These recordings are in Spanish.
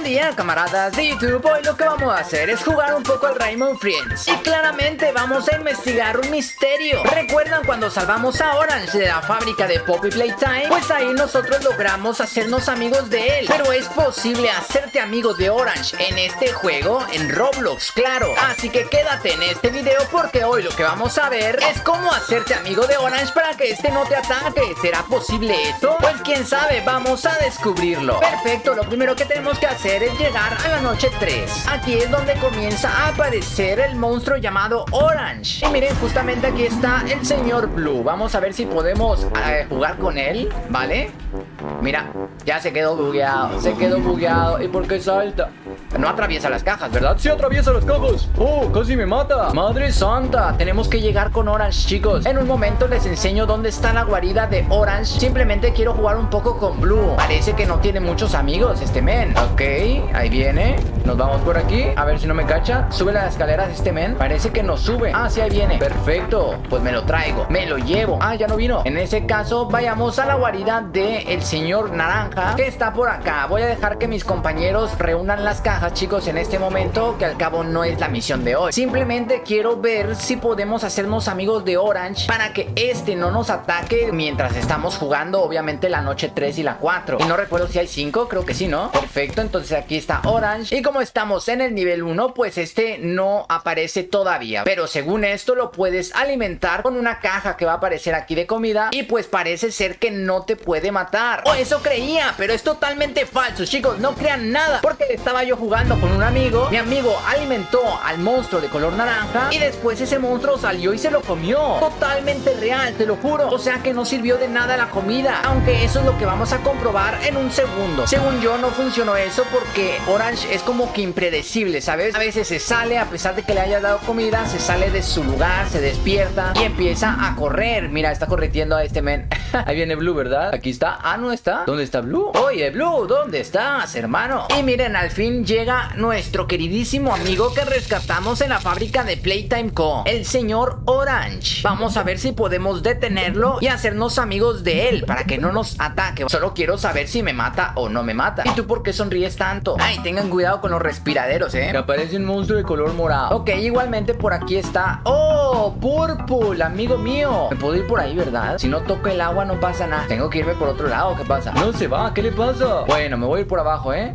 día, camaradas de YouTube. Hoy lo que vamos a hacer es jugar un poco al Rainbow Friends. Y claramente vamos a investigar un misterio. ¿Recuerdan cuando salvamos a Orange de la fábrica de Poppy Playtime? Pues ahí nosotros logramos hacernos amigos de él. Pero es posible hacerte amigo de Orange en este juego, en Roblox, claro. Así que quédate en este video porque hoy lo que vamos a ver es cómo hacerte amigo de Orange para que este no te ataque. ¿Será posible esto? Pues quién sabe, vamos a descubrirlo. Perfecto, lo primero que tenemos que hacer es llegar a la noche 3. Aquí es donde comienza a aparecer el monstruo llamado Orange. Y miren, justamente aquí está el señor Blue. Vamos a ver si podemos jugar con él, ¿vale? Mira, ya se quedó bugueado. Se quedó bugueado. ¿Y por qué salta? No atraviesa las cajas, ¿verdad? Sí atraviesa las cajas. ¡Oh, casi me mata! ¡Madre santa! Tenemos que llegar con Orange, chicos. En un momento les enseño dónde está la guarida de Orange. Simplemente quiero jugar un poco con Blue. Parece que no tiene muchos amigos este men. Ok, ahí viene. Nos vamos por aquí. A ver si no me cacha. Sube las escaleras este men. Parece que no sube. Ah, sí, ahí viene. Perfecto. Pues me lo traigo. Me lo llevo. Ah, ya no vino. En ese caso, vayamos a la guarida del señor Naranja, que está por acá. Voy a dejar que mis compañeros reúnan las cajas, chicos, en este momento, que al cabo no es la misión de hoy. Simplemente quiero ver si podemos hacernos amigos de Orange para que este no nos ataque mientras estamos jugando, obviamente, la noche 3 y la 4. Y no recuerdo si hay 5, creo que sí, ¿no? Perfecto, entonces aquí está Orange. Y como estamos en el nivel 1, pues este no aparece todavía. Pero según esto lo puedes alimentar con una caja que va a aparecer aquí de comida. Y pues parece ser que no te puede matar. O eso creía, pero es totalmente falso, chicos. No crean nada, porque estaba yo jugando con un amigo. Mi amigo alimentó al monstruo de color naranja y después ese monstruo salió y se lo comió. Totalmente real, te lo juro. O sea que no sirvió de nada la comida. Aunque eso es lo que vamos a comprobar en un segundo. Según yo no funcionó eso porque Orange es como que impredecible, ¿sabes? A veces se sale, a pesar de que le hayas dado comida, se sale de su lugar, se despierta y empieza a correr. Mira, está correteando a este men. Ahí viene Blue, ¿verdad? Aquí está. Ah, ¿no está? ¿Dónde está Blue? Oye, Blue, ¿dónde estás, hermano? Y miren, al fin llega nuestro queridísimo amigo que rescatamos en la fábrica de Playtime Co., el señor Orange. Vamos a ver si podemos detenerlo y hacernos amigos de él para que no nos ataque. Solo quiero saber si me mata o no me mata. ¿Y tú por qué sonríes tanto? Ay, tengan cuidado con los respiraderos, ¿eh? Me aparece un monstruo de color morado. Ok, igualmente por aquí está. ¡Oh, Purple, amigo mío! Me puedo ir por ahí, ¿verdad? Si no toco el agua no pasa nada. Tengo que irme por otro lado, ¿qué pasa? No se va, ¿qué le pasa? Bueno, me voy a ir por abajo, ¿eh?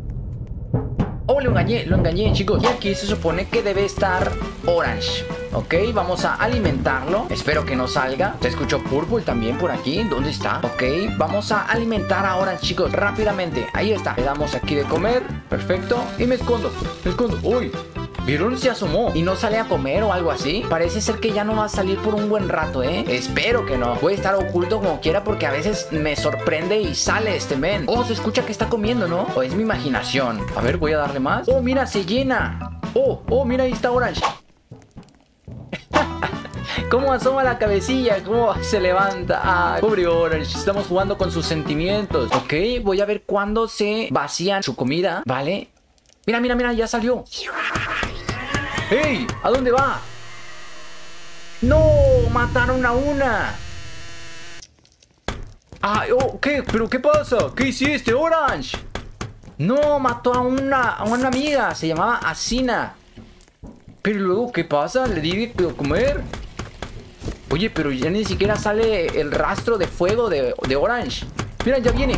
Oh, lo engañé, chicos. Y aquí se supone que debe estar Orange. Ok, vamos a alimentarlo. Espero que no salga. Se escuchó Purple también por aquí. ¿Dónde está? Ok, vamos a alimentar a Orange, chicos, rápidamente. Ahí está. Le damos aquí de comer. Perfecto. Y me escondo. Uy, ¿vieron? Se asomó y no sale a comer o algo así. Parece ser que ya no va a salir por un buen rato, ¿eh? Espero que no. Puede estar oculto como quiera porque a veces me sorprende y sale este men. Oh, se escucha que está comiendo, ¿no? O es mi imaginación. A ver, voy a darle más. Oh, mira, se llena. Oh, mira, ahí está Orange. ¿Cómo asoma la cabecilla? ¿Cómo se levanta? Ay, pobre Orange. Estamos jugando con sus sentimientos. Ok, voy a ver cuándo se vacía su comida, ¿vale? Mira, ya salió. ¡Ey! ¿A dónde va? ¡No! ¡Mataron a una! ¡Ay! Oh, ¿qué? ¿Pero qué pasa? ¿Qué hiciste, Orange? No, mató a una amiga. Se llamaba Asina. Pero luego, ¿qué pasa? Le di de comer. Oye, pero ya ni siquiera sale el rastro de fuego de Orange. Mira, ya viene.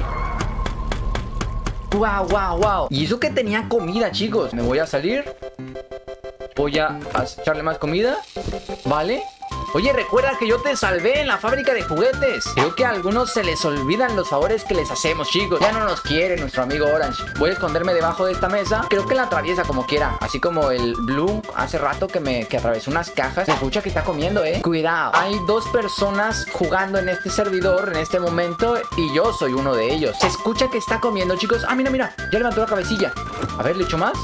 Wow. Y eso que tenía comida, chicos. Me voy a salir. Voy a echarle más comida. Vale. Oye, recuerda que yo te salvé en la fábrica de juguetes. Creo que a algunos se les olvidan los favores que les hacemos, chicos. Ya no nos quiere nuestro amigo Orange. Voy a esconderme debajo de esta mesa. Creo que la atraviesa como quiera. Así como el Blue hace rato que atravesó unas cajas. Se escucha que está comiendo, Cuidado. Hay dos personas jugando en este servidor en este momento y yo soy uno de ellos. Se escucha que está comiendo, chicos. Ah, mira. Ya levantó la cabecilla. A ver, ¿le echo más?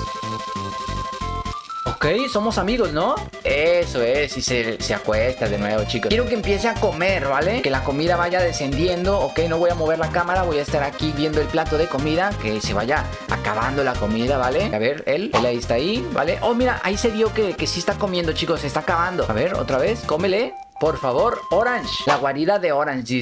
Ok, somos amigos, ¿no? Eso es, y se acuesta de nuevo, chicos. Quiero que empiece a comer, ¿vale? Que la comida vaya descendiendo. Ok, no voy a mover la cámara, voy a estar aquí viendo el plato de comida. Que se vaya acabando la comida, ¿vale? A ver, él ahí está ahí, ¿vale? Oh, mira, ahí se vio que sí está comiendo, chicos, se está acabando. A ver, otra vez, cómele, por favor. Orange, la guarida de Orange, dice.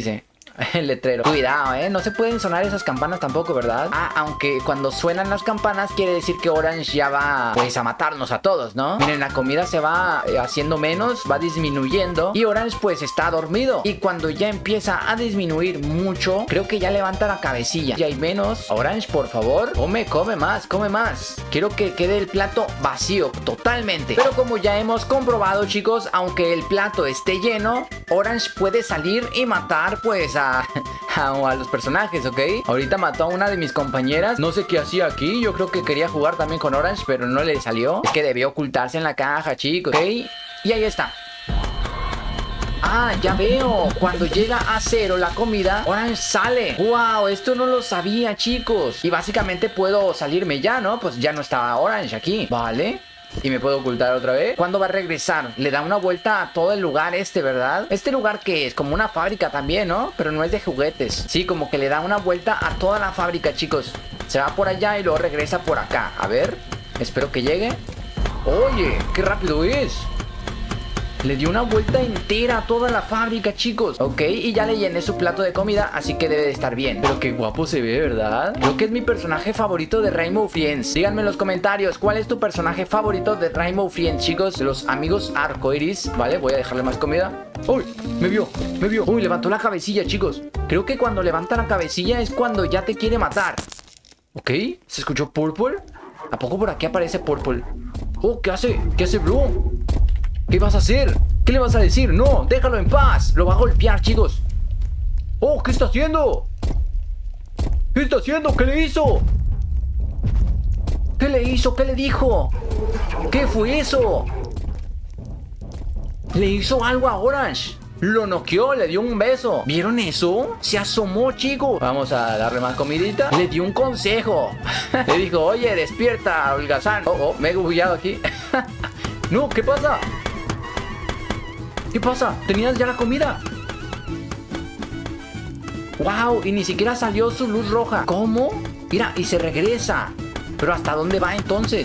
El letrero. Cuidado, no se pueden sonar esas campanas tampoco, ¿verdad? Ah, aunque cuando suenan las campanas quiere decir que Orange ya va, pues, a matarnos a todos, ¿no? Miren, la comida se va haciendo menos, va disminuyendo. Y Orange, pues, está dormido. Y cuando ya empieza a disminuir mucho, creo que ya levanta la cabecilla. Y hay menos. Orange, por favor, come más, come más. Quiero que quede el plato vacío, totalmente. Pero como ya hemos comprobado, chicos, aunque el plato esté lleno, Orange puede salir y matar, pues, a los personajes, ¿ok? Ahorita mató a una de mis compañeras. No sé qué hacía aquí. Yo creo que quería jugar también con Orange, pero no le salió. Es que debió ocultarse en la caja, chicos, ¿ok? Y ahí está. Ah, ya veo. Cuando llega a 0 la comida, Orange sale. ¡Wow! Esto no lo sabía, chicos. Y básicamente puedo salirme ya, ¿no? Pues ya no estaba Orange aquí. Vale. Y me puedo ocultar otra vez. ¿Cuándo va a regresar? Le da una vuelta a todo el lugar ¿verdad? Este lugar que es como una fábrica también, ¿no? Pero no es de juguetes. Sí, como que le da una vuelta a toda la fábrica, chicos. Se va por allá y luego regresa por acá. A ver, espero que llegue. Oye, qué rápido es. Le dio una vuelta entera a toda la fábrica, chicos. Ok, y ya le llené su plato de comida, así que debe de estar bien. Pero qué guapo se ve, ¿verdad? Creo que es mi personaje favorito de Rainbow Friends. Díganme en los comentarios, ¿cuál es tu personaje favorito de Rainbow Friends, chicos? De los amigos arcoiris, ¿vale? Voy a dejarle más comida. ¡Uy! Me vio. ¡Uy! Levantó la cabecilla, chicos. Creo que cuando levanta la cabecilla es cuando ya te quiere matar. Ok, ¿se escuchó Purple? ¿A poco por aquí aparece Purple? Oh, ¿qué hace? ¿Qué hace Blue? ¿Qué vas a hacer? ¿Qué le vas a decir? No, déjalo en paz. Lo va a golpear, chicos. Oh, ¿qué está haciendo? ¿Qué está haciendo? ¿Qué le hizo? ¿Qué le hizo? ¿Qué le dijo? ¿Qué fue eso? Le hizo algo a Orange. Lo noqueó, le dio un beso. ¿Vieron eso? Se asomó, chicos. Vamos a darle más comidita. Le dio un consejo. Le dijo, oye, despierta, holgazán. Oh, me he bugueado aquí. No, ¿qué pasa? ¿Qué pasa? ¿Tenías ya la comida? ¡Wow! Y ni siquiera salió su luz roja. ¿Cómo? Mira, y se regresa. ¿Pero hasta dónde va entonces?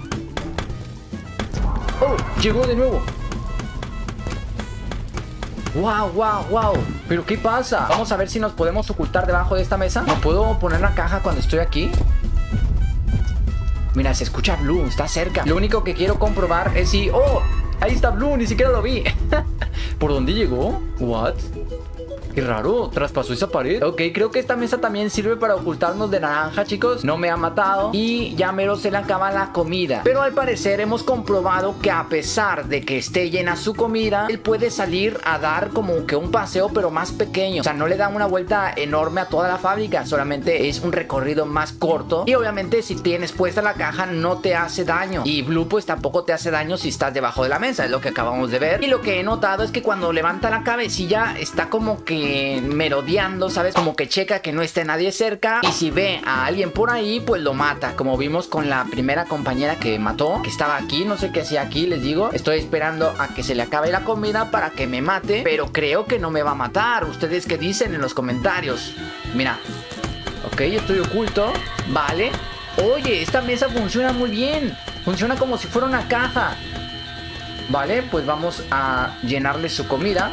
¡Oh! Llegó de nuevo. ¡Wow! ¿Pero qué pasa? Vamos a ver si nos podemos ocultar debajo de esta mesa. ¿No puedo poner la caja cuando estoy aquí? Mira, se escucha Blue, está cerca. Lo único que quiero comprobar es si... ¡Oh! Ahí está Blue, ni siquiera lo vi. ¿Por dónde llegó? ¿What? Qué raro, traspasó esa pared. Ok, creo que esta mesa también sirve para ocultarnos de naranja, chicos. No me ha matado y ya mero se le acaba la comida. Pero al parecer hemos comprobado que a pesar de que esté llena su comida, él puede salir a dar como que un paseo, pero más pequeño. O sea, no le da una vuelta enorme a toda la fábrica, solamente es un recorrido más corto. Y obviamente si tienes puesta la caja no te hace daño. Y Blue pues tampoco te hace daño si estás debajo de la mesa, es lo que acabamos de ver. Y lo que he notado es que cuando levanta la cabecilla está como que merodeando, ¿sabes? Como que checa que no esté nadie cerca y si ve a alguien por ahí, pues lo mata, como vimos con la primera compañera que mató, que estaba aquí, no sé qué hacía aquí, les digo. Estoy esperando a que se le acabe la comida para que me mate, pero creo que no me va a matar. ¿Ustedes qué dicen en los comentarios? Mira, ok, estoy oculto, vale. Oye, esta mesa funciona muy bien, funciona como si fuera una caja. Vale, pues vamos a llenarle su comida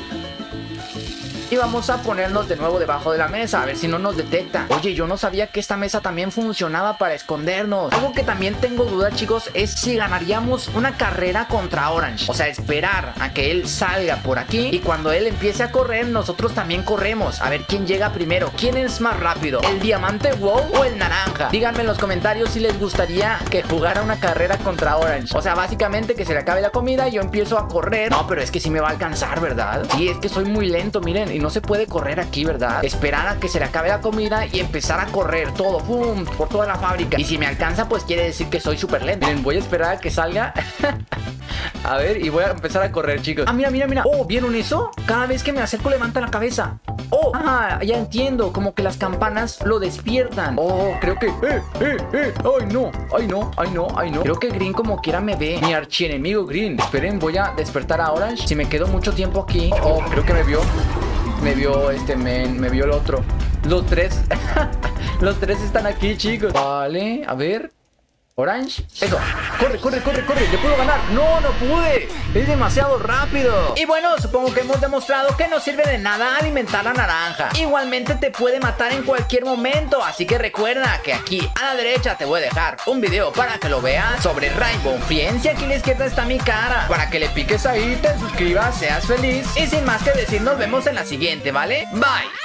y vamos a ponernos de nuevo debajo de la mesa, a ver si no nos detecta. Oye, yo no sabía que esta mesa también funcionaba para escondernos. Algo que también tengo duda, chicos, es si ganaríamos una carrera contra Orange. O sea, esperar a que él salga por aquí y cuando él empiece a correr, nosotros también corremos. A ver quién llega primero. ¿Quién es más rápido? ¿El diamante wow o el naranja? Díganme en los comentarios si les gustaría que jugara una carrera contra Orange. O sea, básicamente que se le acabe la comida y yo empiezo a correr. No, pero es que sí me va a alcanzar, ¿verdad? Sí, es que soy muy lento, miren. Y no se puede correr aquí, ¿verdad? Esperar a que se le acabe la comida y empezar a correr todo, ¡pum!, por toda la fábrica. Y si me alcanza, pues quiere decir que soy súper lento. Miren, voy a esperar a que salga. A ver, y voy a empezar a correr, chicos. Ah, mira. Oh, ¿vieron eso? Cada vez que me acerco levanta la cabeza. Oh, ya entiendo. Como que las campanas lo despiertan. Oh, creo que... Ay, no. Creo que Green como quiera me ve. Mi archienemigo Green. Esperen, voy a despertar a Orange. Si me quedo mucho tiempo aquí... Oh, creo que me vio. Me vio este men, me vio el otro. Los tres. Los tres están aquí, chicos. Vale, a ver. Orange, eso. Corre, corre, corre, corre. ¿Le puedo ganar? No, no pude. Es demasiado rápido. Y bueno, supongo que hemos demostrado que no sirve de nada alimentar la naranja. Igualmente te puede matar en cualquier momento. Así que recuerda que aquí a la derecha te voy a dejar un video para que lo veas sobre Rainbow Friends. Y aquí a la izquierda está mi cara, para que le piques ahí, te suscribas, seas feliz. Y sin más que decir, nos vemos en la siguiente, ¿vale? Bye.